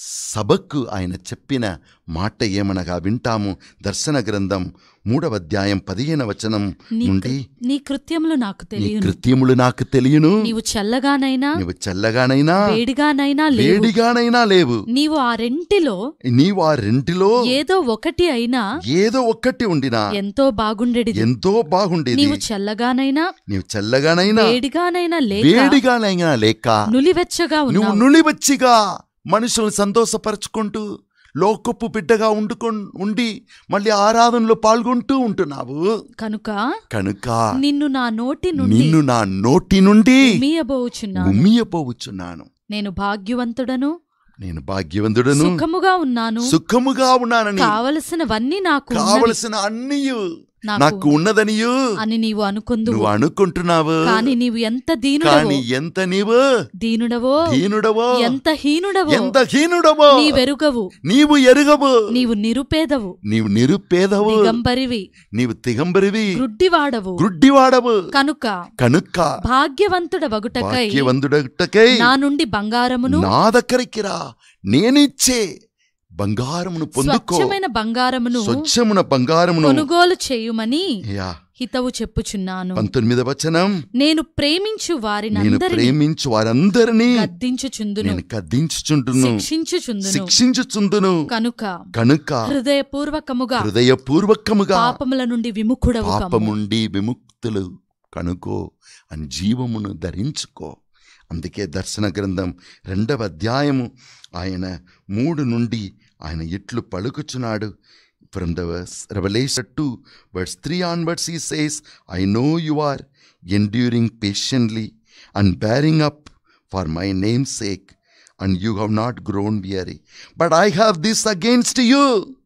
సభకు ఆయన చెప్పిన మాట ఏమనగా వింటాము. దర్శన గ్రంథం మూడవ అధ్యాయం పదిహేను వచనం నుండి, నీ కృత్యములు నాకు తెలియను, కృత్యములు నాకు తెలియను, నీవు చల్లగానైనా నీవు చల్లగానైనా వేడిగానైనా వేడిగానైనా లేవు, నీవు ఆ రెంటిలో నీవు ఆ రెంటిలో ఏదో ఒకటి అయినా ఏదో ఒక్కటి ఉండినా ఎంతో బాగుండేది, ఎంతో బాగుండేది. నీవు చల్లగానైనా నీవు చల్లగానైనా వేడిగానైనా లేక వేడిగానైనా లేక నులివెచ్చగా నువ్వు నులివెచ్చిగా మనుషులను సంతోషపరచుకుంటూ లోకపు బిడ్డగా ఉండుకొ ఉండి మళ్ళీ ఆరాధనలో పాల్గొంటూ ఉంటున్నావు. కనుక కనుక నిన్ను నా నోటి నుండి నిన్ను నా నోటి నుండి ఉమ్మియబోచున్నాను ఉమ్మియబోచున్నాను. నేను భాగ్యవంతుడను, నేను భాగ్యవంతుడను, సుఖముగా ఉన్నాను, సుఖముగా ఉన్నానని, కావలసినవన్నీ నాకు కావలసిన అన్నియు నాకు ఉన్నదనియు అని నీవు అనుకుందు నువ్వు అనుకుంటున్నావు. కానీ నీవు ఎంత దీనుడవో, కానీ ఎంత నీవు దీనుడవో దీనుడవో, ఎంత హీనుడవో, ఎంత హీనుడవో నీవెరుగవు, నీవు ఎరుగవు, నీవు నిరుపేదవు, నీవు నిరుపేదవు, దిగంబరివి, నీవు దిగంబరివి, గ్రుడ్డివాడవు, గ్రుడ్డివాడవు. కనుక కనుక భాగ్యవంతుడవగుటకై భాగ్యవంతుడగుటకై నా నుండి బంగారమును నా దగ్గరికి రా, నేనిచ్చే బంగారమును పొందుకో, స్వచ్ఛమైన బంగారమును స్వచ్ఛమున బంగారమును కొనుగోలు చేయుమని యా హితవు చెప్పుచున్నాను. పంతొమ్మిది వచనం, నేను ప్రేమించు వారిని నేను ప్రేమించు వారందరినీ గద్దించుచుందును, నేను గద్దించుచుండును, శిక్షించుచుందును, శిక్షించుచుందును. కనుక కనుక హృదయపూర్వకముగా హృదయపూర్వకముగా పాపముల నుండి విముఖుడవు కమ్ము. పాపముండి విముక్తులు కనుకో అని జీవమును ధరించుకో. అందుకే దర్శన గ్రంథం రెండవ అధ్యాయము ఆయన మూడు నుండి ఆయన ఎట్లు పలుకుచున్నాడు. From the verse, Revelation two, verse three onwards, he says, I know you are enduring patiently and bearing up for my name's sake, and you have not grown weary. But I have this against you.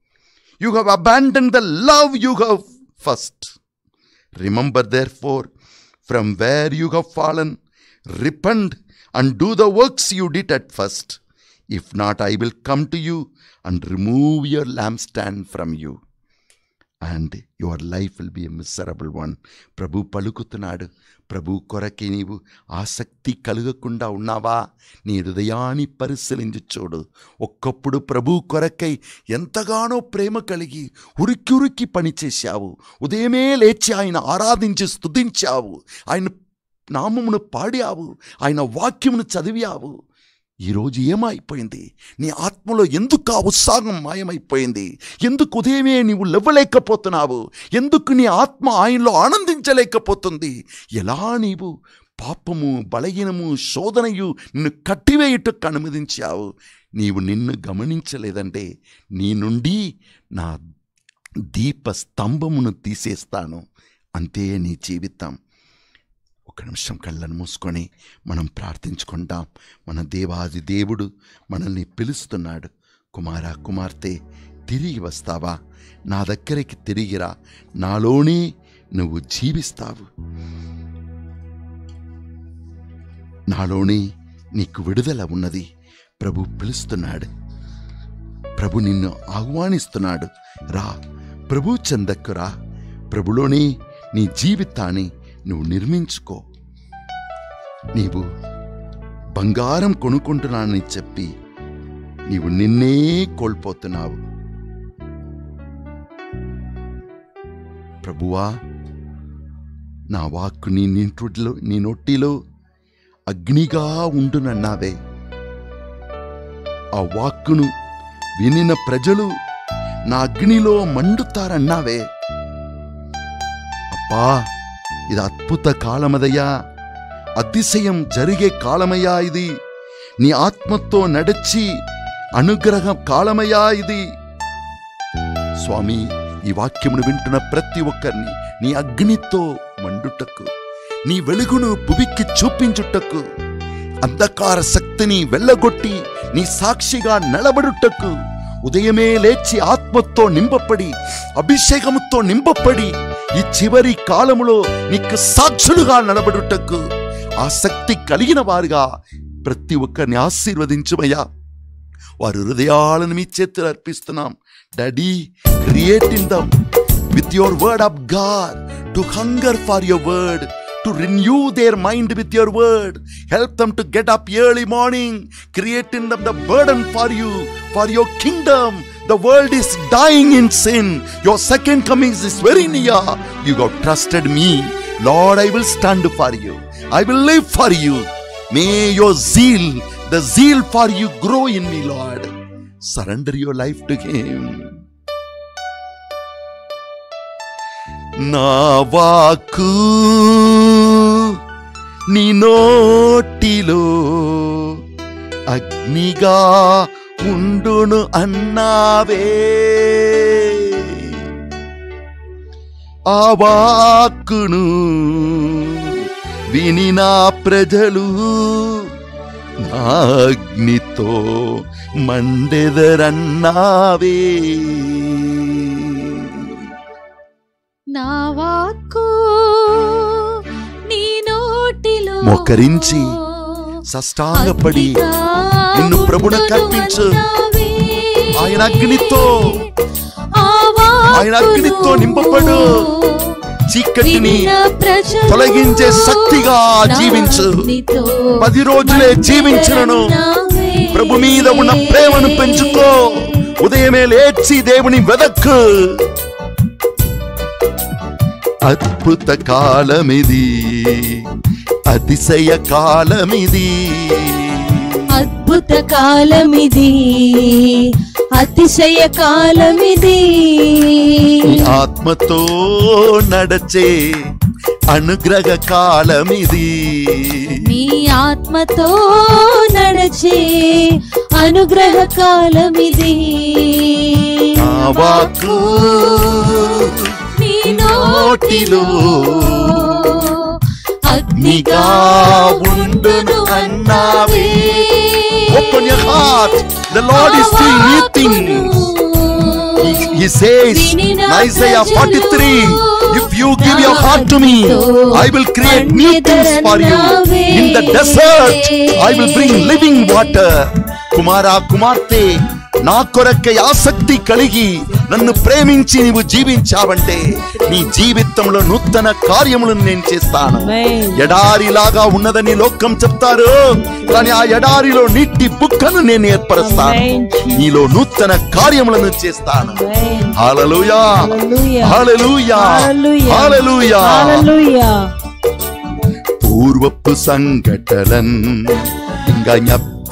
You have abandoned the love you have first. Remember, therefore, from where you have fallen, repent and do the works you did at first. If not, I will come to you and remove your lampstand from you, and your life will be a miserable one. ప్రభు పలుకుతున్నాడు. ప్రభు కొరకే నీవు ఆసక్తి కలుగకుండా ఉన్నావా? నీ హృదయాన్ని పరిశీలించి చూడు. ఒక్కప్పుడు ప్రభు కొరకై ఎంతగానో ప్రేమ కలిగి ఉరికి ఉరికి పనిచేశావు. ఉదయమే లేచి ఆయన ఆరాధించి స్తుతించావు, ఆయన నామమును పాడావు, ఆయన వాక్యమును చదివావు. ఈరోజు ఏమైపోయింది? నీ ఆత్మలో ఎందుకు ఆ ఉత్సాహం మాయమైపోయింది? ఎందుకు ఉదయమే నీవు లేవలేకపోతున్నావు? ఎందుకు నీ ఆత్మ ఆయనలో ఆనందించలేకపోతుంది? ఎలా నీవు పాపము, బలహీనము, శోధనయు నిన్ను కట్టివేయుటకు అనుమతించావు? నీవు నిన్ను గమనించలేదంటే నీ నుండి నా దీప స్తంభమును తీసేస్తాను. అంతే నీ జీవితం. ఒక నిమిషం కళ్ళను మూసుకొని మనం ప్రార్థించుకుంటాం. మన దేవాది దేవుడు మనల్ని పిలుస్తున్నాడు. కుమారా, కుమార్తె, తిరిగి వస్తావా? నా దగ్గరికి తిరిగిరా. నాలోనే నువ్వు జీవిస్తావు. నాలోనే నీకు విడుదల ఉన్నది. ప్రభు పిలుస్తున్నాడు. ప్రభు నిన్ను ఆహ్వానిస్తున్నాడు. రా, ప్రభు చెందకు రా. ప్రభులోనే నీ జీవితాన్ని నువ్వు నిర్మించుకో. నీవు బంగారం కొనుక్కుంటున్నానని చెప్పి నీవు నిన్నే కోల్పోతున్నావు. ప్రభువా, నా వాక్కు నీ నింటులో నీ నొట్టిలో అగ్నిగా ఉండునన్నావే. ఆ వాక్కును వినిన ప్రజలు నా అగ్నిలో మండుతారన్నావే. అబ్బా, ఇది అద్భుత కాలమదయ్యా, అతిశయం జరిగే కాలమయ్యా ఇది. నీ ఆత్మతో నడిచి అనుగ్రహ కాలమయ్యా ఇది. స్వామి, ఈ వాక్యమును వింటున్న ప్రతి ఒక్కరిని నీ అగ్నితో మండుటకు, నీ వెలుగును భువికి చూపించుటకు, అంధకార శక్తిని వెళ్ళగొట్టి నీ సాక్షిగా నిలబడుటకు, ఉదయమే లేచి ఆత్మతో నింపబడి అభిషేకముతో నింపబడి ఈ చివరి కాలములో నీకు సాక్షులుగా నిలబడుటకు ఆ శక్తి కలిగిన వారుగా ప్రతి ఒక్కరిని ఆశీర్వదించుమయ్యా. వారి హృదయాలను మీ చేతులు అర్పిస్తున్నాం. Daddy, creating them with your word of God, to hunger for your word, to renew their mind with your word. Help them to get up early morning, creating them the burden for you, for your kingdom. The world is dying in sin. Your second coming is very near. You have trusted me. Lord, I will stand for you. I will live for you. May your zeal, the zeal for you, grow in me, Lord. Surrender your life to him. నా వాక్కు నీ నోటిలో అగ్నిగా ఉండును అన్నావే. ఆ వాక్కును విని నా ప్రజలు నా అగ్నితో మండెదరన్నావే. నా వాక్కు నీ నోటిలో మోకరించి సాష్టాంగపడి నిన్ను ప్రభున కర్పించు. ఆయన అగ్నితో ఆయన అగ్నితో నింపబడు. చీకటిని తొలగించే శక్తిగా జీవించు. పది రోజులే జీవించును. ప్రభు మీద ఉన్న ప్రేమను పెంచుకో. ఉదయమే లేచి దేవుని వెదక్కు. అద్భుత కాలమిది, అతిశయ కాలమిది, అద్భుత కాలమిది, అతిశయ కాలమిది. ఆత్మతో నడచే అనుగ్రహ కాలమిది. నీ ఆత్మతో నడచే అనుగ్రహ కాలమిది. ఆ వాక్కు నీ నోటిలో అగ్నిగా ఉండును అన్నావే. Open your heart. The Lord is doing new things. He, he says in Isaiah forty-three, if you give your heart to me, I will create new things for you. In the desert, I will bring living water. కుమారా, కుమార్తె, నా కొరకై ఆసక్తి కలిగి నన్ను ప్రేమించి నీవు జీవించావంటే నీ జీవితంలో నూతన కార్యములను నేను చేస్తాను. ఎడారిలాగా ఉన్నదని లోకం చెప్తారు, కానీ ఆ ఎడారిలో నీటి బుక్కను నేను ఏర్పరుస్తాను. నీలో నూతన కార్యములను చేస్తాను. హల్లెలూయా, హల్లెలూయా, హల్లెలూయా. పూర్వపు సంఘటనలను ఇంకా